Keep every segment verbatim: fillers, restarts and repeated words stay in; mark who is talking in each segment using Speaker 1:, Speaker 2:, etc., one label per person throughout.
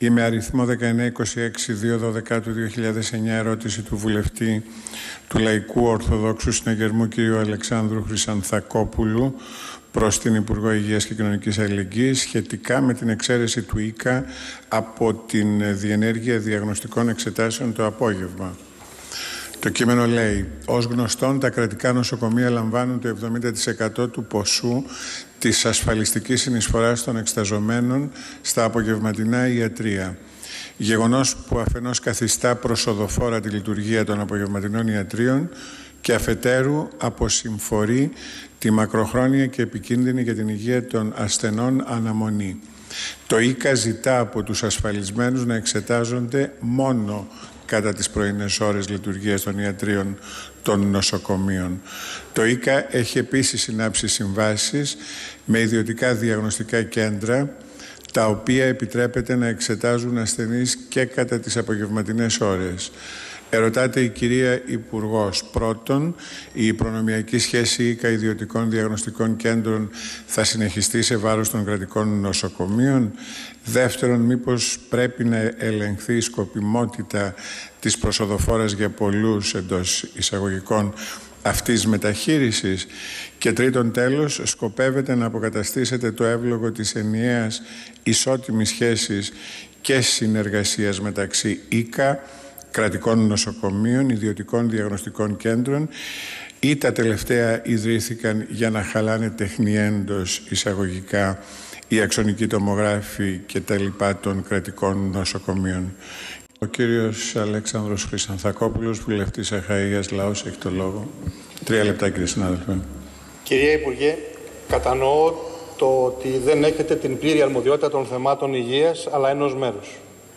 Speaker 1: Η με αριθμό δεκαεννιά είκοσι έξι δύο δώδεκα του δύο χιλιάδες εννιά ερώτηση του βουλευτή του Λαϊκού Ορθοδόξου Συναγερμού κ. Αλεξάνδρου Χρυσανθακόπουλου προς την Υπουργό Υγείας και Κοινωνικής Αλληλεγγύης σχετικά με την εξαίρεση του ΙΚΑ από την διενέργεια διαγνωστικών εξετάσεων το απόγευμα. Το κείμενο λέει: ως γνωστόν, τα κρατικά νοσοκομεία λαμβάνουν το εβδομήντα τοις εκατό του ποσού της ασφαλιστικής συνεισφοράς των εξεταζομένων στα απογευματινά ιατρεία. Γεγονός που αφενός καθιστά προσοδοφόρα τη λειτουργία των απογευματινών ιατρίων και αφετέρου αποσυμφορεί τη μακροχρόνια και επικίνδυνη για την υγεία των ασθενών αναμονή. Το ΙΚΑ ζητά από τους ασφαλισμένους να εξετάζονται μόνο κατά τις πρωινές ώρες λειτουργίας των ιατρίων των νοσοκομείων. Το ΙΚΑ έχει επίσης συνάψει συμβάσεις με ιδιωτικά διαγνωστικά κέντρα, τα οποία επιτρέπεται να εξετάζουν ασθενείς και κατά τις απογευματινές ώρες. Ερωτάται η κυρία Υπουργός. Πρώτον, η προνομιακή σχέση ΙΚΑ ιδιωτικών διαγνωστικών κέντρων θα συνεχιστεί σε βάρος των κρατικών νοσοκομείων. Δεύτερον, μήπως πρέπει να ελεγχθεί η σκοπιμότητα της προσοδοφόρας για πολλούς εντός εισαγωγικών αυτής μεταχείρισης. Και τρίτον, τέλος, σκοπεύετε να αποκαταστήσετε το εύλογο της ενιαίας ισότιμης σχέσης και συνεργασίας μεταξύ ΙΚΑ, κρατικών νοσοκομείων, ιδιωτικών διαγνωστικών κέντρων, ή τα τελευταία ιδρύθηκαν για να χαλάνε τεχνιέντος εισαγωγικά οι αξονικοί τομογράφοι και τα λοιπά των κρατικών νοσοκομείων. Ο κύριος Αλέξανδρος Χρυσανθακόπουλος, βουλευτής Αχαΐας Λαός, έχει το λόγο. Τρία λεπτά, κύριε συνάδελφε.
Speaker 2: Κυρία Υπουργέ, κατανοώ το ότι δεν έχετε την πλήρη αρμοδιότητα των θεμάτων υγείας, αλλά ενός μέρους.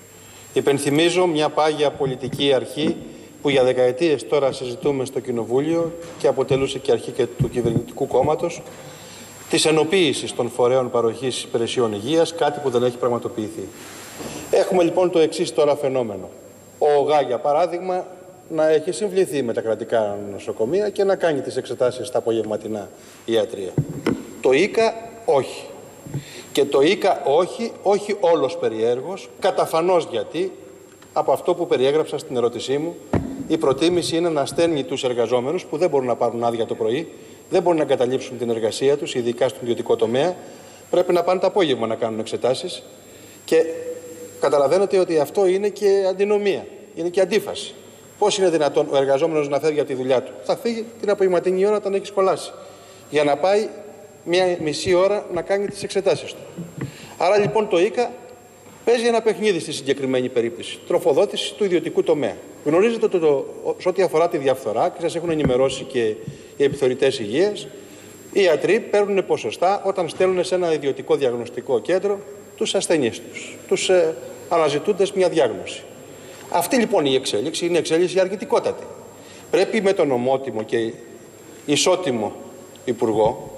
Speaker 2: Υπενθυμίζω μια πάγια πολιτική αρχή που για δεκαετίες τώρα συζητούμε στο Κοινοβούλιο και αποτελούσε και αρχή και του κυβερνητικού κόμματος, της ενοποίησης των φορέων παροχής υπηρεσιών υγείας, κάτι που δεν έχει πραγματοποιηθεί. Έχουμε λοιπόν το εξής τώρα φαινόμενο. Ο ΟΓΑ, για παράδειγμα, να έχει συμβληθεί με τα κρατικά νοσοκομεία και να κάνει τις εξετάσεις στα απογευματινά ιατρεία. Το ΙΚΑ όχι. Και το ΙΚΑ όχι, όχι όλος περιέργως, καταφανώς γιατί, από αυτό που περιέγραψα στην ερώτησή μου, η προτίμηση είναι να στέλνει τους εργαζόμενους που δεν μπορούν να πάρουν άδεια το πρωί, δεν μπορούν να εγκαταλείψουν την εργασία τους, ειδικά στον ιδιωτικό τομέα, πρέπει να πάνε το απόγευμα να κάνουν εξετάσεις και καταλαβαίνετε ότι αυτό είναι και αντινομία, είναι και αντίφαση. Πώς είναι δυνατόν ο εργαζόμενος να φεύγει από τη δουλειά του? Θα φύγει την απογευματινή ώρα όταν έχει σχολάσει, για να πάει μία μισή ώρα να κάνει τις εξετάσεις του. Άρα λοιπόν το ΙΚΑ παίζει ένα παιχνίδι στη συγκεκριμένη περίπτωση. Τροφοδότηση του ιδιωτικού τομέα. Γνωρίζετε ότι το, το, σε ό,τι αφορά τη διαφθορά, και σας έχουν ενημερώσει και οι επιθεωρητές υγείας, οι ιατροί παίρνουν ποσοστά όταν στέλνουν σε ένα ιδιωτικό διαγνωστικό κέντρο τους ασθενείς τους, τους ε, αναζητούντες μια διάγνωση. Αυτή λοιπόν η εξέλιξη είναι εξέλιξη αργητικότατη. Πρέπει με τον ομότιμο και ισότιμο Υπουργό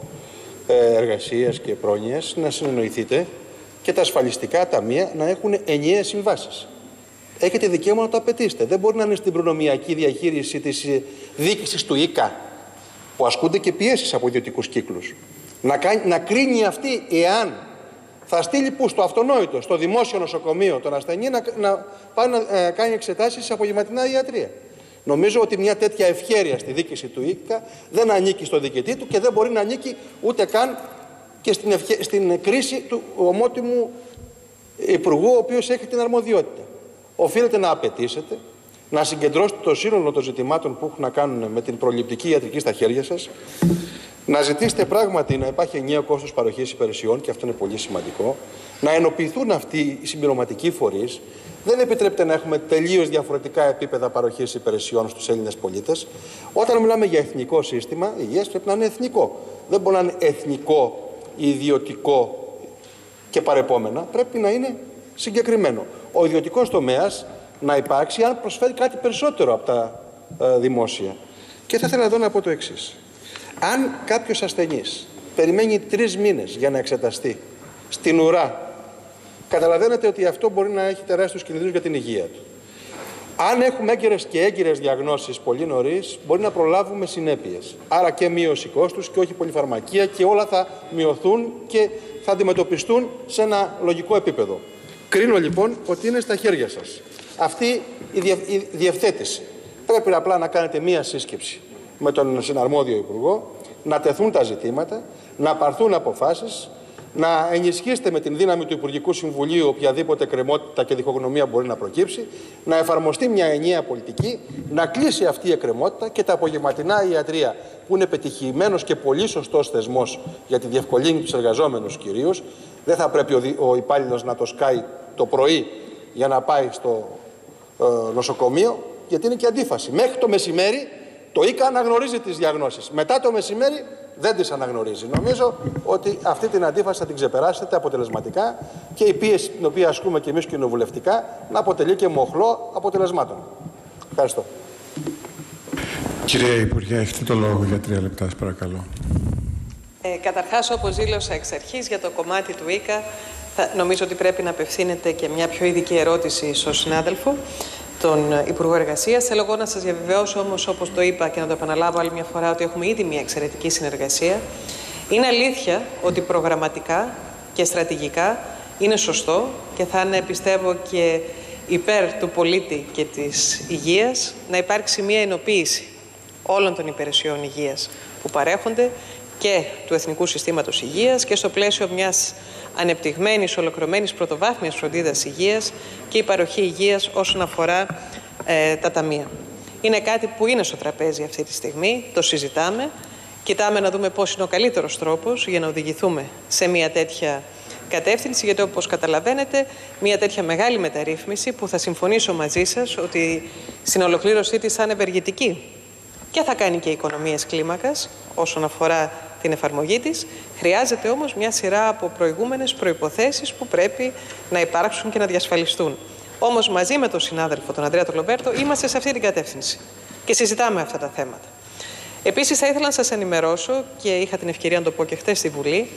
Speaker 2: Εργασίας και Πρόνοιας να συνεννοηθείτε και τα ασφαλιστικά ταμεία να έχουν ενιαίες συμβάσεις. Έχετε δικαίωμα να το απαιτήσετε. Δεν μπορεί να είναι στην προνομιακή διαχείριση της διοίκησης του ΙΚΑ, που ασκούνται και πιέσεις από ιδιωτικούς κύκλους. Να, κάνει, να κρίνει αυτή εάν θα στείλει που στο αυτονόητο, στο δημόσιο νοσοκομείο τον ασθενή να, να πάει να ε, κάνει εξετάσεις σε απογευματινά ιατρεία. Νομίζω ότι μια τέτοια ευχέρεια στη διοίκηση του ΙΚΑ δεν ανήκει στο διοικητή του και δεν μπορεί να ανήκει ούτε καν και στην, ευχε... στην κρίση του ομότιμου Υπουργού, ο οποίος έχει την αρμοδιότητα. Οφείλετε να απαιτήσετε, να συγκεντρώσετε το σύνολο των ζητημάτων που έχουν να κάνουν με την προληπτική ιατρική στα χέρια σας, να ζητήσετε πράγματι να υπάρχει ενιαίο κόστος παροχής υπηρεσιών, και αυτό είναι πολύ σημαντικό, να ενοποιηθούν αυτοί οι συμπληρωματικοί φορείς. Δεν επιτρέπεται να έχουμε τελείως διαφορετικά επίπεδα παροχής υπηρεσιών στους Έλληνες πολίτες. Όταν μιλάμε για εθνικό σύστημα υγείας, πρέπει να είναι εθνικό. Δεν μπορεί να είναι εθνικό, ιδιωτικό και παρεπόμενα. Πρέπει να είναι συγκεκριμένο. Ο ιδιωτικός τομέας να υπάρξει αν προσφέρει κάτι περισσότερο από τα ε, δημόσια. Και θα ήθελα εδώ να πω το εξής. Αν κάποιος ασθενής περιμένει τρεις μήνες για να εξεταστεί στην ουρά, καταλαβαίνετε ότι αυτό μπορεί να έχει τεράστιους κινδύνους για την υγεία του. Αν έχουμε έγκαιρες και έγκυρες διαγνώσεις πολύ νωρίς, μπορεί να προλάβουμε συνέπειες. Άρα και μείωση κόστους και όχι πολυφαρμακεία, και όλα θα μειωθούν και θα αντιμετωπιστούν σε ένα λογικό επίπεδο. Κρίνω λοιπόν ότι είναι στα χέρια σας αυτή η, διε, η διευθέτηση. Πρέπει απλά να κάνετε μία σύσκεψη με τον συναρμόδιο Υπουργό, να τεθούν τα ζητήματα, να πάρθουν αποφάσεις, να ενισχύσετε με την δύναμη του Υπουργικού Συμβουλίου οποιαδήποτε κρεμότητα και διχογνωμία μπορεί να προκύψει, να εφαρμοστεί μια ενιαία πολιτική, να κλείσει αυτή η εκκρεμότητα και τα απογευματινά ιατρεία, που είναι πετυχημένος και πολύ σωστός θεσμός για τη διευκολύνη τους εργαζόμενους κυρίως. Δεν θα πρέπει ο, ο υπάλληλος να το σκάει το πρωί για να πάει στο ε, νοσοκομείο, γιατί είναι και αντίφαση. Μέχρι το μεσημέρι το ΙΚΑ αναγνωρίζει τις διαγνώσεις. Μετά το μεσημέρι δεν τις αναγνωρίζει. Νομίζω ότι αυτή την αντίφαση θα την ξεπεράσετε αποτελεσματικά και η πίεση την οποία ασκούμε και εμείς κοινοβουλευτικά να αποτελεί και μοχλό αποτελεσμάτων. Ευχαριστώ.
Speaker 1: Κυρία Υπουργέ, έχετε το λόγο για τρία λεπτά, σας παρακαλώ.
Speaker 3: Ε, καταρχάς, όπως δήλωσα εξ αρχής για το κομμάτι του ΙΚΑ, θα, νομίζω ότι πρέπει να απευθύνεται και μια πιο ειδική ερώτηση στον συνάδελφο, τον Υπουργό Εργασίας. Θέλω εγώ να σας διαβεβαιώσω όμως, όπως το είπα και να το επαναλάβω άλλη μια φορά, ότι έχουμε ήδη μια εξαιρετική συνεργασία. Είναι αλήθεια ότι προγραμματικά και στρατηγικά είναι σωστό και θα είναι, πιστεύω, και υπέρ του πολίτη και της υγείας να υπάρξει μια ενοποίηση όλων των υπηρεσιών υγείας που παρέχονται και του Εθνικού Συστήματος Υγείας και στο πλαίσιο μιας ανεπτυγμένης, ολοκληρωμένης πρωτοβάθμιας φροντίδας υγείας και η παροχή υγείας όσον αφορά ε, τα ταμεία. Είναι κάτι που είναι στο τραπέζι αυτή τη στιγμή, το συζητάμε, κοιτάμε να δούμε πώς είναι ο καλύτερος τρόπος για να οδηγηθούμε σε μια τέτοια κατεύθυνση, γιατί όπως καταλαβαίνετε, μια τέτοια μεγάλη μεταρρύθμιση που θα συμφωνήσω μαζί σας ότι στην ολοκλήρωσή της θα είναι ευεργετική και θα κάνει και οικονομίες κλίμακας όσον αφορά την εφαρμογή της, χρειάζεται όμως μια σειρά από προηγούμενες προϋποθέσεις που πρέπει να υπάρξουν και να διασφαλιστούν. Όμως μαζί με τον συνάδελφο, τον Ανδρέα τον Λομπέρτο, είμαστε σε αυτή την κατεύθυνση και συζητάμε αυτά τα θέματα. Επίσης θα ήθελα να σας ενημερώσω, και είχα την ευκαιρία να το πω και χθες στη Βουλή,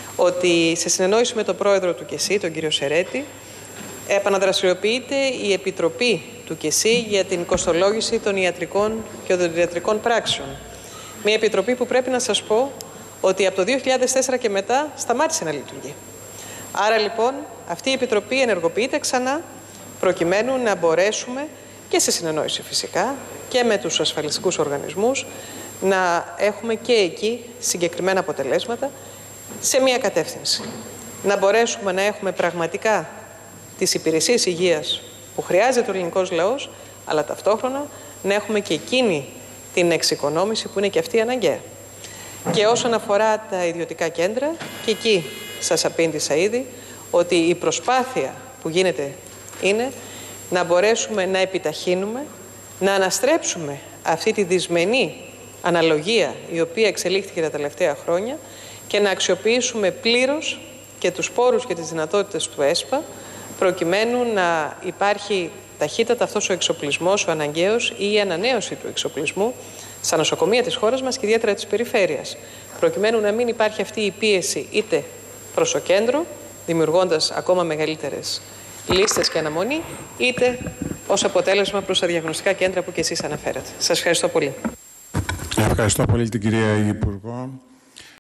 Speaker 3: ότι σε συνεννόηση με τον πρόεδρο του ΚΕΣΥ, τον κύριο Σερέτη, επαναδραστηριοποιείται η Επιτροπή του ΚΕΣΥ για την κοστολόγηση των ιατρικών και οδοντιατρικών πράξεων. Μια επιτροπή που πρέπει να σας πω ότι από το δύο χιλιάδες τέσσερα και μετά σταμάτησε να λειτουργεί. Άρα λοιπόν αυτή η επιτροπή ενεργοποιείται ξανά προκειμένου να μπορέσουμε και σε συνεννόηση φυσικά και με τους ασφαλιστικούς οργανισμούς να έχουμε και εκεί συγκεκριμένα αποτελέσματα σε μια κατεύθυνση. Να μπορέσουμε να έχουμε πραγματικά τις υπηρεσίες υγείας που χρειάζεται ο ελληνικός λαός, αλλά ταυτόχρονα να έχουμε και εκείνη την εξοικονόμηση που είναι και αυτή αναγκαία. Και όσον αφορά τα ιδιωτικά κέντρα, και εκεί σας απήντησα ήδη ότι η προσπάθεια που γίνεται είναι να μπορέσουμε να επιταχύνουμε, να αναστρέψουμε αυτή τη δυσμενή αναλογία η οποία εξελίχθηκε τα τελευταία χρόνια και να αξιοποιήσουμε πλήρως και τους πόρους και τις δυνατότητες του ΕΣΠΑ προκειμένου να υπάρχει ταχύτατα αυτός ο εξοπλισμός, ο αναγκαίος, ή η ανανέωση του εξοπλισμού στα νοσοκομεία της χώρας μας και ιδιαίτερα της περιφέρειας, προκειμένου να μην υπάρχει αυτή η πίεση είτε προς το κέντρο, δημιουργώντας ακόμα μεγαλύτερες λίστες και αναμονή, είτε ως αποτέλεσμα προς τα διαγνωστικά κέντρα που και εσείς αναφέρατε. Σας ευχαριστώ πολύ.
Speaker 1: Ευχαριστώ πολύ την κυρία Υπουργό.